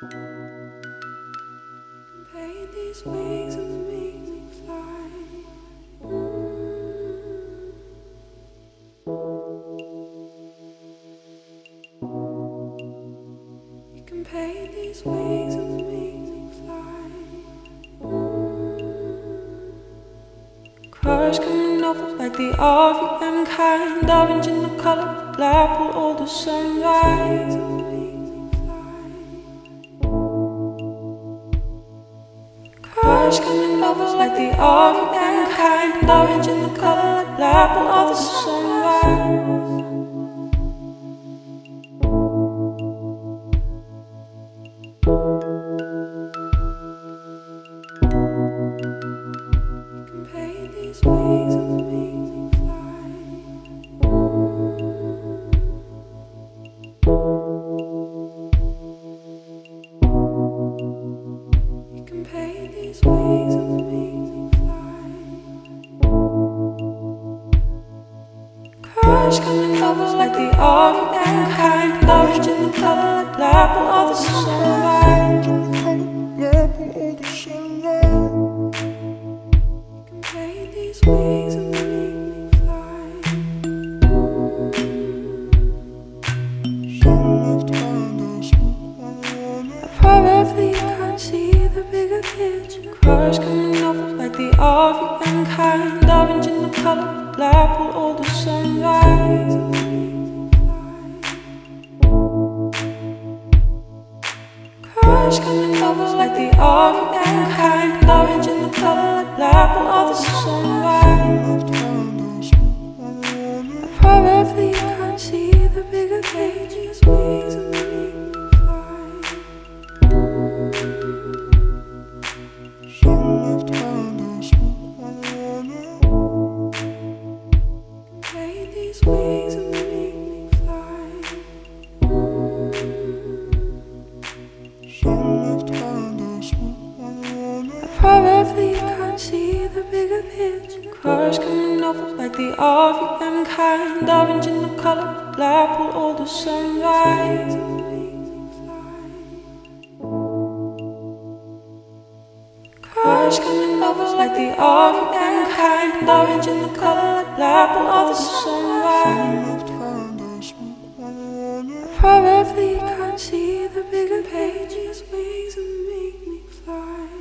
Paint these wings and make me fly. You can paint these wings and make me fly. Cars coming over like the RVM kind, orange in the color, black will all the sunrise. Cars coming over like the RVM kind, orange in the color, black will all the sunrise. These wings and make me fly. You can paint these wings and make me fly. Cars coming over like the RVM kind, orange in the color, black will all the sunlight. These wings and make me fly. Probably can't see the bigger picture. Cars coming over like the RVM kind, orange in the color, black will all the sunrise. Cars coming over like the RVM kind, orange in the color, black will all the sunrise. Probably can't see the bigger pages, wings and make me fly. Paint these wings and make me fly. Probably can't see the bigger picture. Cars coming over like the RVM kind, orange in the color, black will all the sunrise. Cars coming over like the RVM kind, orange in the color, black will all the sunrise. Probably can't see the bigger pages, wings and make me fly.